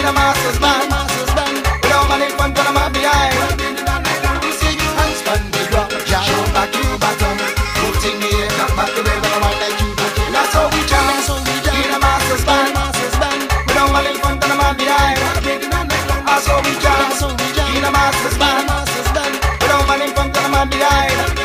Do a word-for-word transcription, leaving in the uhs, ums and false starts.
a master's band. Without man in front and a man behind. You see you handstand the drum, show back you bottom. Put in the air, knock back the red and white like you do. That's how we jam, in a master's band. Without man in front and a man behind. That's how we jam, in a master's band. Without man in front and a man behind.